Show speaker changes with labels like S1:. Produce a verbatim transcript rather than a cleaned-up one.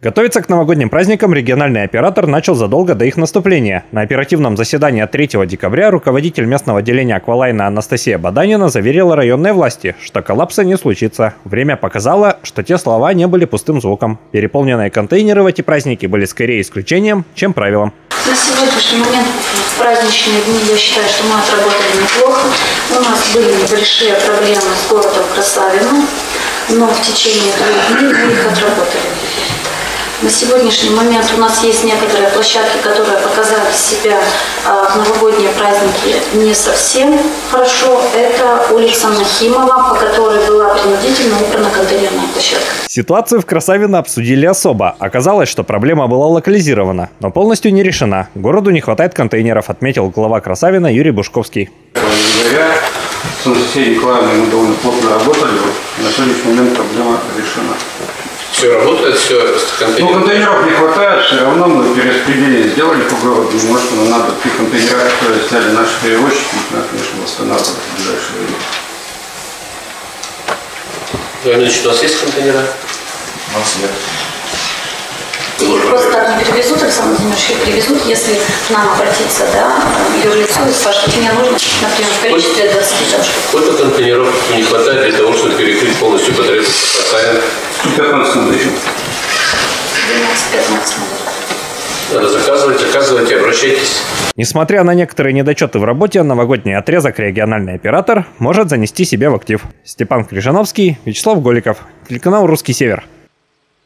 S1: Готовиться к новогодним праздникам региональный оператор начал задолго до их наступления. На оперативном заседании от третьего декабря руководитель местного отделения «Аквалайна» Анастасия Баданина заверила районные власти, что коллапса не случится. Время показало, что те слова не были пустым звуком. Переполненные контейнеры в эти праздники были скорее исключением, чем правилом.
S2: На сегодняшний момент в праздничные дни я считаю, что мы отработали неплохо. У нас были небольшие проблемы с городом Красавино, но в течение двух дней мы их отработали. На сегодняшний момент у нас есть некоторые площадки, которые показали себя в новогодние праздники не совсем хорошо. Это улица Нахимова, по которой была принудительно убрана контейнерная площадка.
S1: Ситуацию в Красавино обсудили особо. Оказалось, что проблема была локализирована, но полностью не решена. Городу не хватает контейнеров, отметил глава Красавино Юрий Бушковский.
S3: С Анастасией Николаевной мы довольно плотно работали. На сегодняшний момент проблема решена.
S4: Все работает, все с контейнерами? Ну,
S3: контейнеров не хватает, все равно мы перераспределение сделали по городу. Может, нам надо те контейнеры, которые сняли наши перевозчики, их надо, конечно, восстанавливать в ближайшее время.
S4: Леонид, у нас есть контейнера?
S3: У нас нет.
S2: Их просто так не перевезут, Александр Владимирович, их перевезут, если к нам обратиться, да, юрлицо и скажет, мне нужно, например, в количестве двадцати тонн.
S4: Сколько контейнеров не хватает для того, чтобы перекрыть полностью потребность Красавино?
S3: пятнадцать надо еще.
S2: двенадцать-пятнадцать надо.
S4: Надо заказывать, оказывайте, обращайтесь.
S1: Несмотря на некоторые недочеты в работе, новогодний отрезок региональный оператор может занести себе в актив. Степан Крижановский, Вячеслав Голиков, телеканал «Русский Север».